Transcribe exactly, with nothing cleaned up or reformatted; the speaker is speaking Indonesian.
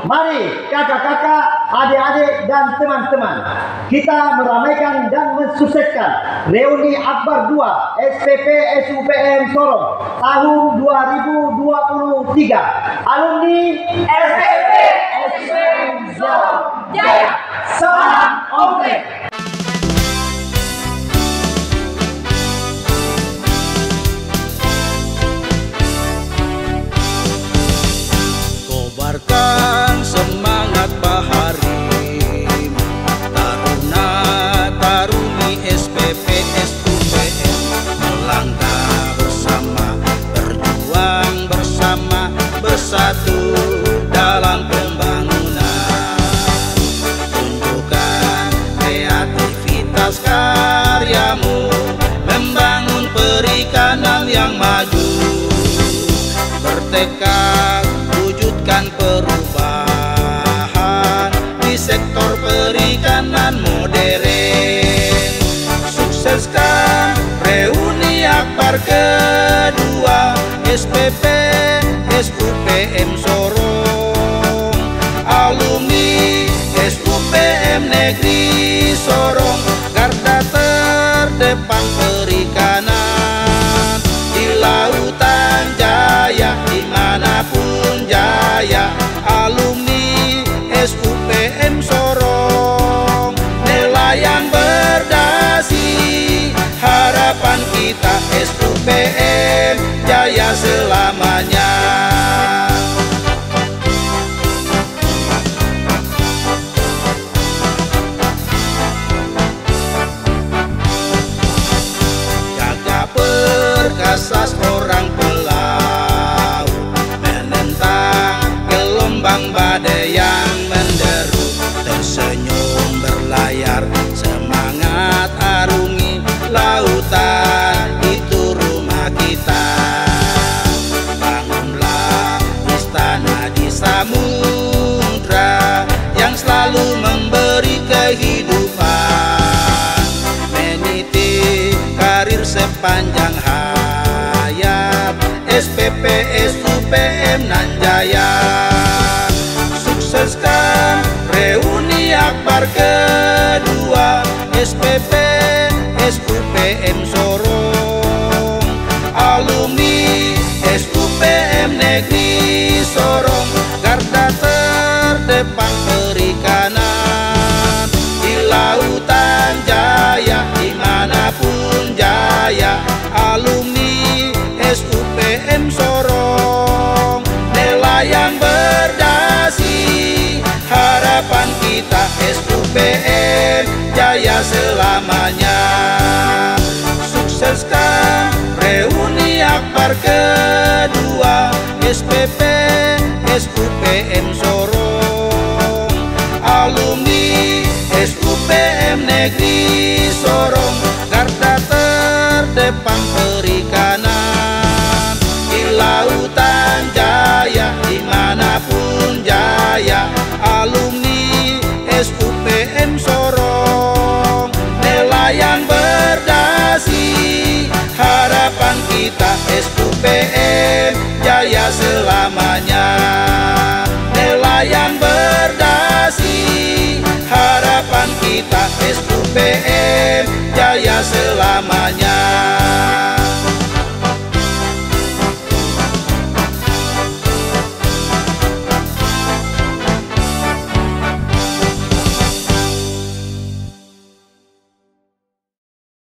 Mari kakak-kakak, adik-adik dan teman-teman, kita meramaikan dan mensukseskan reuni Akbar dua S P P S U P M Sorong tahun dua ribu dua puluh tiga. Alumni S P P S U P M Sorong Jaya, salam oke. Kobarkan semangat Baharim, Taruna Taruni S P P S U P M, melangkah bersama, berjuang bersama, bersatu dalam pembangunan. Tunjukkan kreativitas karyamu, membangun perikanan yang maju. Bertekad wujudkan perubahan di sektor perikanan modern. Sukseskan reuni Akbar kedua S P P S U P M Sorong. Alumni S U P M Negeri Sorong, garda terdepan perikanan di lautan jaya, dimanapun jaya. Alumni S U P M Sorong, nelayan berdasi, harapan kita S U P M jaya selamanya. Jaga perkasa orang pelaut, menentang gelombang badai yang menderu. Tersenyum berlayar, semangat arungi lautan, itu rumah kita. Bangunlah istana di samudra yang selalu memberi kehidupan, meniti karir sepanjang hayat S P P S U P M nan jaya. Sukseskan reuni Akbar kedua S P P S U P M Sorong. Alumni S U P M Negeri Sorong, garda terdepan perikanan di lautan jaya, dimanapun jaya. Alumni S U P M Sorong, nelayan berdasi, harapan kita S U P M jaya selamanya. Sukseskan reuni Akbar kedua S P P S U P M Sorong. Alumni S U P M Negeri Sorong, garda terdepan perikanan di lautan jaya, dimanapun jaya. Alumni S U P M Sorong, nelayan berdasi, harapan kita S U P M jaya selamanya. Nelayan berdasi, harapan kita S U P M jaya selamanya.